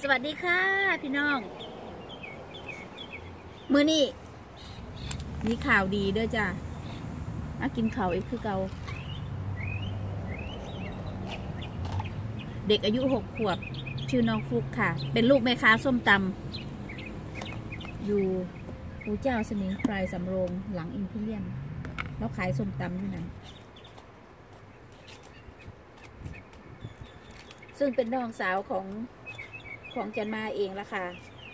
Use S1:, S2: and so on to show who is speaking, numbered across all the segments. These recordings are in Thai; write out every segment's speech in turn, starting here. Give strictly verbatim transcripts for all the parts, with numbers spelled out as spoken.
S1: วัสดีค่ะพี่น้องมื้อนี้มีข่าวดีด้วยจ้ะมากินข้าวอีกคือเก่าเด็กอายุหกขวบชื่อน้องฟุกค่ะเป็นลูกแม่ค้าส้มตำอยู่ปูเจ้าสมิงปลายสำโรงหลังอิมพีเรียนแล้วขายส้มตำที่ไหนซึ่งเป็นน้องสาวของของจันมาเองละค่ะ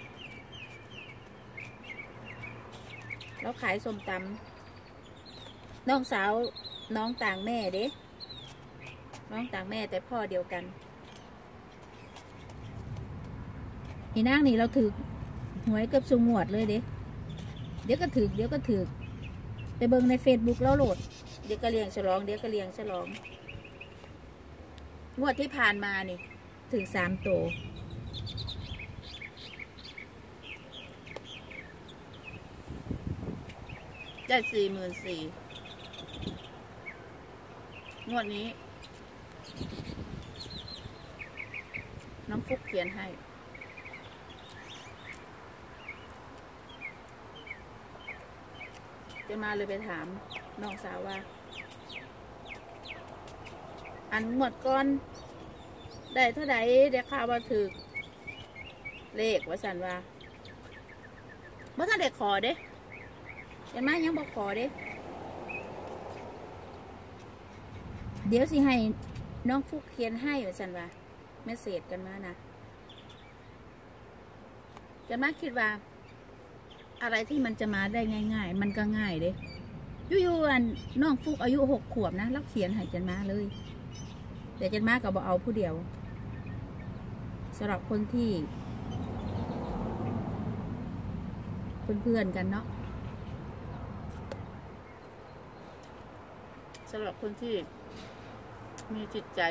S1: แล้วขายส้มตำน้องสาวน้องต่างแม่เด้น้องต่างแม่แต่พ่อเดียวกันอีนางนี่เราถือหวยเกือบสุงวดเลยเด้เดี๋ยวก็ถือเดี๋ยวก็ถือไปเบิ่งในเฟซบุ๊กแล้วโหลดเดี๋ยวก็เลี้ยงฉลองเดี๋ยวก็เลี้ยงฉลองงวดที่ผ่านมานี่ถึงสามโตได้สี่หมื่นสี่งวดนี้น้องฟุกเขียนให้จะมาเลยไปถามน้องสาวว่าอันงวดก่อนได้เท่าไหร่ได้ข่าวว่าถือเลขว่าสันว่าเมื่อท่านได้ขอเด้ยังมายังบอกขอเด้เดี๋ยวสิให้น้องฟุกเขียนให้ว่าสันว่าเมสเสจกันมานะจะมาคิดว่าอะไรที่มันจะมาได้ง่ายๆมันก็ง่ายเด้อยู่ๆอันน้องฟุกอายุหกขวบนะแล้วเขียนให้จันมาเลยแต่จันมาก็บอกเอาผู้เดียวสำหรับคนที่เพื่อนๆกันเนาะสำหรับคนที่มีจิตใจ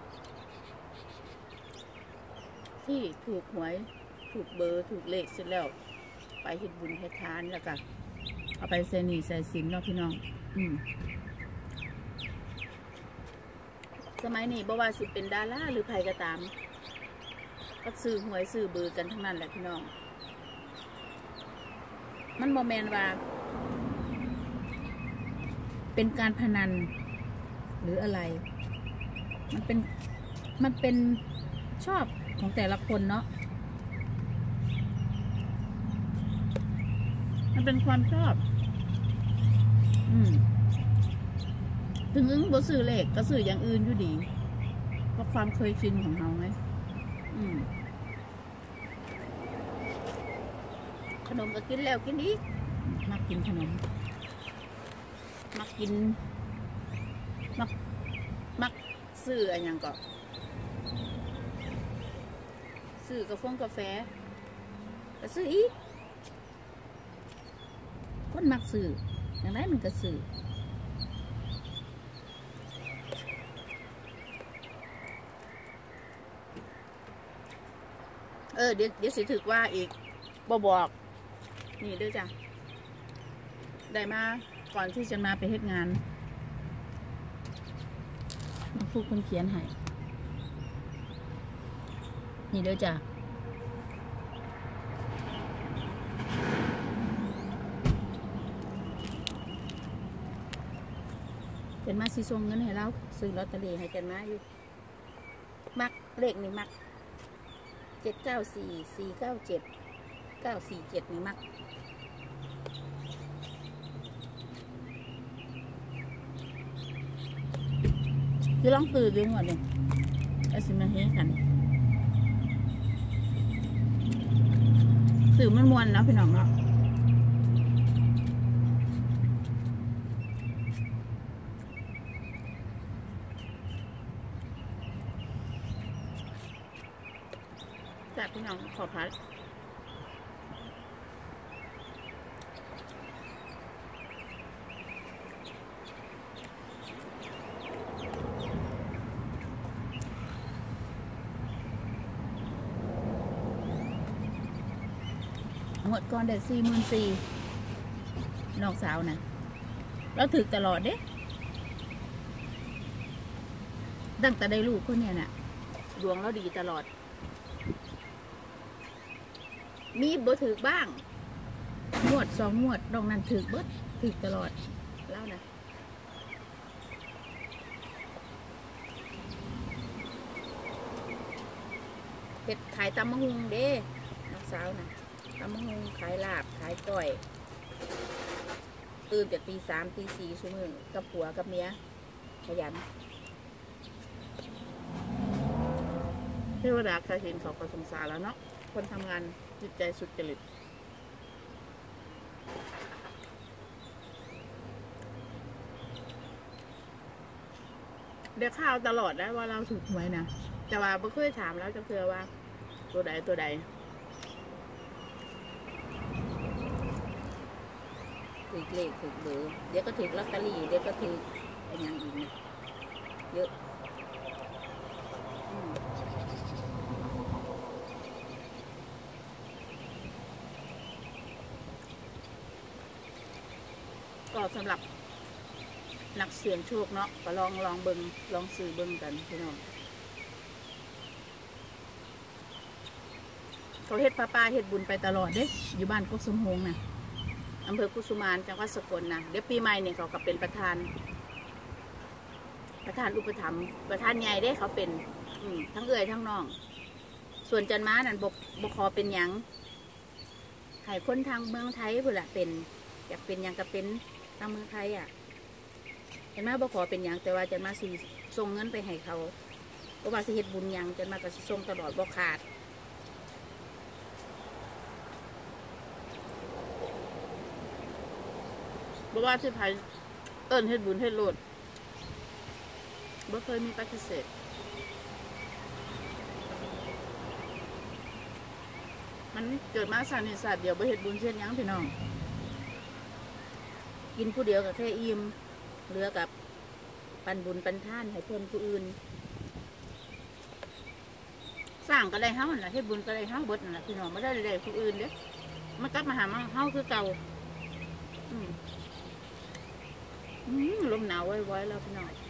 S1: ที่ถูกหวยถูกเบอร์ถูกเลขเสร็จแล้วไปเฮ็ดบุญเฮ็ดทานแล้วก็เอาไปใส่หนี้ใส่สินเนาะพี่น้องอืมสมัยนี้บ่ว่าสิเป็นดาราหรือใครก็ตามก็ซื้อหวยซื้อเบอร์กันทั้งนั้นแหละพี่น้องมันบ่แม่นว่าเป็นการพนันหรืออะไรมันเป็นมันเป็นชอบของแต่ละคนเนาะมันเป็นความชอบอืมถึงอึ้งบ่ซื้อเลขก็ซื้ออย่างอื่นอยู่ดีเพราะความเคยชินของเราไงอืมขนมก็กินแล้วกินอีกมักกินขนมมักกินมักมักซื้ออะไรอย่างก็ซื้อกาแฟกาแฟก็ซื้ออีกคนมักซื้ออย่างไรมันก็ซื้อเออเดี๋ยวเดี๋ยวสิถึกว่าอีกบอบอกนี่ด้วยจ้ะได้มาก่อนที่จะมาไปเฮ็ดงานมาพูดคนเขียนให้นี่ด้วยจ้ะเป็นมาซีส่งเงินให้เราซื้อลอตเตอรี่ให้กันมาอยู่มักเลขนี่มักเจ็ดเก้าสี่สี่เก้าเจ็ดเก้าสี่เจ็ดนี่มักคือลองตื่นดูหมดเลยแล้วสิมาเฮ้กันสื่อมันมวนเนาะพี่น้องเนาะจากพี่น้องขอพัดหมดก่อนเด็ดสี่หมื่นสี่น้องสาวนะเราถึกตลอดเด้ตั้งแต่ได้ลูกคนเนี้ยน่ะดวงเราดีตลอดมีบ่ถือบ้างงวดสองงวดดองนั้นถือเบิดถือตลอดแล้วนะเฮ็ดขายตำมะฮุงเด้น้องสาวนะตำมะฮุงขายลาบขายก้อยตื่นแต่ตีสามตีสี่ชั่วโมงกับผัวกับเมียขยันเทวดาเคยเห็นเขาก็สงสารแล้วเนาะคนทำงานจิตใจสุดจริตเดี๋ยวข่าวตลอดได้ว่าเราถูกหวยนะแต่ว่าไม่เคยถามแล้วจะเชื่อว่าตัวใดตัวใดถือเลขถือเบอร์เดี๋ยวก็ถือลอตเตอรี่เดี๋ยวก็ถืออะไรอย่างอีกนะเยอะก็สำหรับนักเสี่ยงโชคเนาะก็ลองลองเบิงลองซื้อเบิงกันพี่น้องเขาเฮ็ดปลาปลาเฮ็ดบุญไปตลอดเด้อยู่บ้านกุสุมหงนะอำเภอกุสุมานจังหวัดสกลนะเดี๋ยวปีใหม่เนี่ยเขาก็เป็นประธานประธานอุปถัมภ์ประธานใหญ่เด้เขาเป็นทั้งเอ่ยทั้งน้องส่วนจันม้านั่นบกบกคอเป็นหยังไข่คนทางเมืองไทยพุ่นละเป็นอยากเป็นหยังก็เป็นทางเมืองไทยอ่ะเห็นไหมบกขอเป็นหยังแต่ว่าจันมาสีส่งเงินไปให้เขาเพราะว่าสิเฮ็ดบุญหยังจันมาก็สิส่งตลอดบ่ขาดบ่ว่าสิไผเอิ้นเฮ็ดบุญเฮ็ดโลดบ่เคยมีปฏิเสธมันเกิดมาสารนิสัยเดียวบ่เฮ็ดบุญเช่นหยังพี่น้องกินผู้เดียวกับแค่อิ่มเหลือกับปันบุญปันท่านให้เพื่อนผู้อื่นสร้างก็ได้เฮาน่ะเฮ็ดบุญก็ได้เฮาเบิดน่ะพี่น้องไม่ได้ได้ผู้อื่นเด้มันกลับมาหาเฮาคือเก่าอืมอืมลมหนาวไว้ๆแล้วพี่น้อง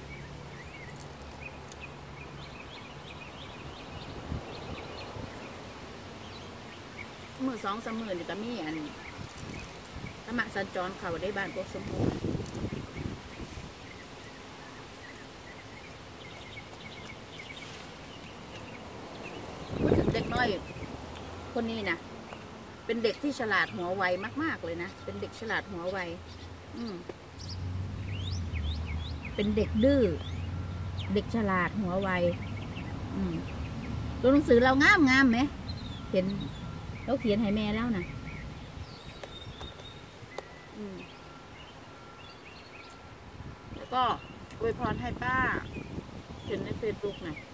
S1: มือสองสามมือนี่ก็มีอันธรรมะสัญจรเขาได้บ้านพวกสมบูรณ์พูดถึงเด็กน้อยคนนี้นะเป็นเด็กที่ฉลาดหัวไวมากๆเลยนะเป็นเด็กฉลาดหัวไวอืมเป็นเด็กดื้อเด็กฉลาดหัวไวอืมตัวหนังสือเรางามงามไหมเห็นเราเขียนให้แม่แล้วนะแล้วก็อวยพรให้ป้าเห็นในเฟซบุ๊กหน่อย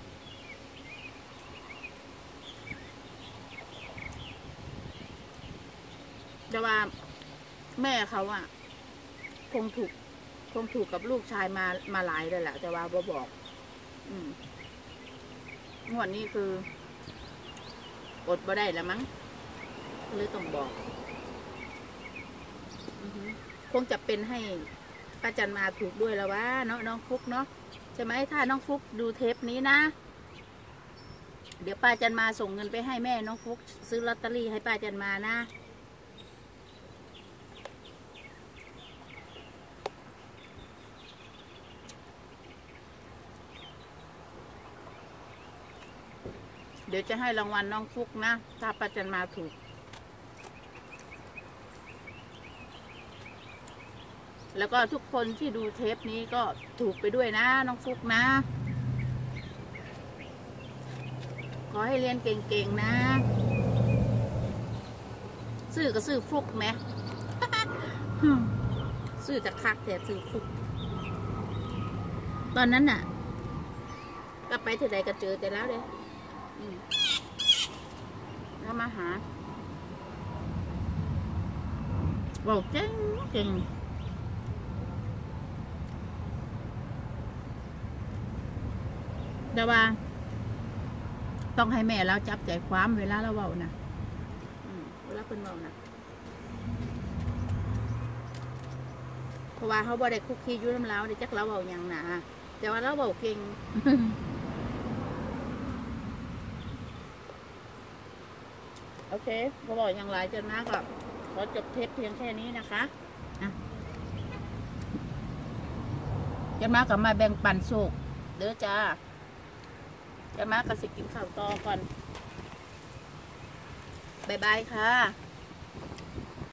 S1: แต่ว่าแม่เขาอะคงถูกคงถูกกับลูกชายมามาหลายเลยแหละแต่ว่าบ่บอก อืมงวดนี้คืออดบ่ได้แล้วมั้งเลยต้องบอกคงจะเป็นให้ป้าจันมาถูกด้วยแล้ววะเนาะน้องฟุกเนาะใช่ไหมถ้าน้องฟุกดูเทปนี้นะเดี๋ยวป้าจันมาส่งเงินไปให้แม่น้องฟุกซื้อลอตเตอรี่ให้ป้าจันมานะเดี๋ยวจะให้รางวัลน้องฟุกนะถ้าป้าจันมาถูกแล้วก็ทุกคนที่ดูเทปนี้ก็ถูกไปด้วยนะน้องฟุกนะขอให้เรียนเก่งๆนะซื้อก็ซื้อฟุกไหม ซื้อจากคักแต่ซื้อฟุกตอนนั้นน่ะก็ไปที่ใดก็เจอแต่แล้วเลยแล้วมาหาบอกเก่งเก่งแต่ว่าต้องให้แม่เราจับใจความเวลาเราเว้านะเวลาเพิ่นเว้านะเพราะว่าเขาบ่ได้คุกคีอยู่น้ำเล้าได้จักเราเว้าอย่างหนาแต่ว่าเราเว้าเก่ง อโอเคก็บอกอย่างไรจนมากก็ขอจบเทปเพียงแค่นี้นะคะอ่ะจนมากกับมาแบ่งปันสุกเด้อจ้าจนมากกับสิกินข้าวต่อก่อนบ๊ายบายค่ะ